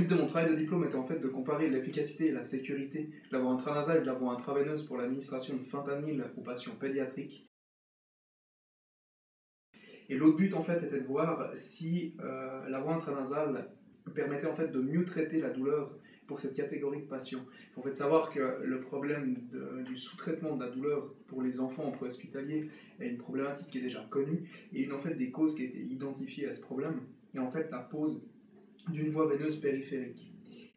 but de mon travail de diplôme était en fait de comparer l'efficacité et la sécurité de la voie intranasale et de la voie intraveineuse pour l'administration de fentanyl aux patients pédiatriques. Et l'autre but en fait était de voir si la voie intranasale permettait en fait de mieux traiter la douleur pour cette catégorie de patients. Il faut en fait savoir que le problème du sous-traitement de la douleur pour les enfants en préhospitalier est une problématique qui est déjà connue et une en fait des causes qui a été identifiée à ce problème est en fait la pose d'une voie veineuse périphérique.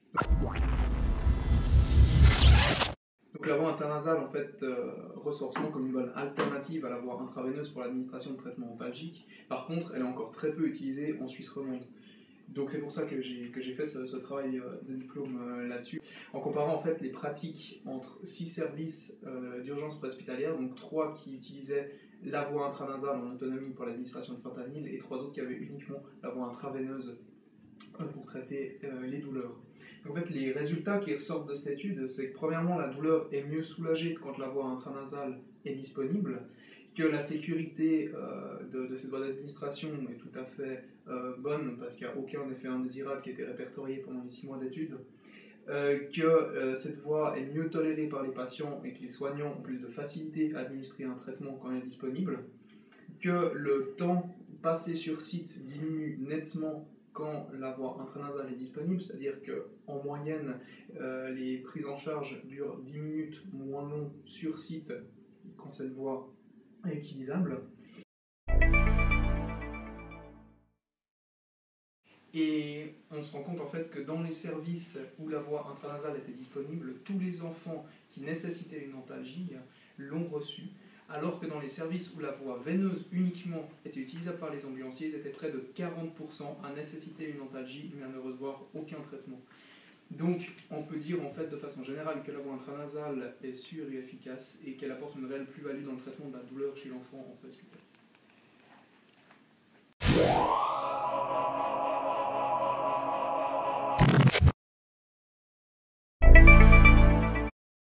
Donc la voie intranasale en fait ressort souvent comme une bonne alternative à la voie intraveineuse pour l'administration de traitements ophtalmiques. Par contre, elle est encore très peu utilisée en Suisse romande. Donc c'est pour ça que j'ai fait ce travail de diplôme là-dessus, en comparant en fait les pratiques entre 6 services d'urgence préhospitalière, donc 3 qui utilisaient la voie intranasale en autonomie pour l'administration de fentanyl et 3 autres qui avaient uniquement la voie intraveineuse pour traiter les douleurs. En fait, les résultats qui ressortent de cette étude, c'est que premièrement, la douleur est mieux soulagée quand la voie intranasale est disponible, que la sécurité de cette voie d'administration est tout à fait bonne, parce qu'il n'y a aucun effet indésirable qui a été répertorié pendant les 6 mois d'études, que cette voie est mieux tolérée par les patients et que les soignants ont plus de facilité à administrer un traitement quand il est disponible, que le temps passé sur site diminue nettement quand la voie intranasale est disponible, c'est-à-dire qu'en moyenne, les prises en charge durent 10 minutes moins long sur site quand cette voie est utilisable. Et on se rend compte en fait que dans les services où la voie intranasale était disponible, tous les enfants qui nécessitaient une antalgie l'ont reçue, alors que dans les services où la voie veineuse uniquement était utilisable par les ambulanciers, ils étaient près de 40% à nécessiter une antalgie mais à ne recevoir aucun traitement. Donc on peut dire en fait de façon générale que la voie intranasale est sûre et efficace et qu'elle apporte une réelle plus-value dans le traitement de la douleur chez l'enfant en préhospitalier.